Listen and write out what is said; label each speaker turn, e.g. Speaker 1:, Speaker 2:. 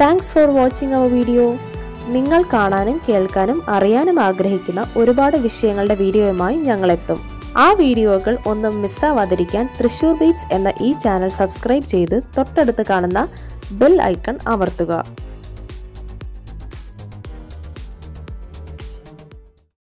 Speaker 1: Thanks for watching our video. നിങ്ങൾ കാണാനും കേൾക്കാനും അറിയാനും ആഗ്രഹിക്കുന്ന ഒരുപാട് വിഷയങ്ങളുടെ വീഡിയോയുമായി ഞങ്ങൾ എത്തും. ആ വീഡിയോകൾ ഒന്നും മിസ്സാവാതിരിക്കാൻ തൃശൂർ ബീറ്റ്സ് എന്ന ഈ ചാനൽ സബ്സ്ക്രൈബ് ചെയ്ത് തൊട്ടടുത്ത് കാണുന്ന ബെൽ ഐക്കൺ അമർത്തുക.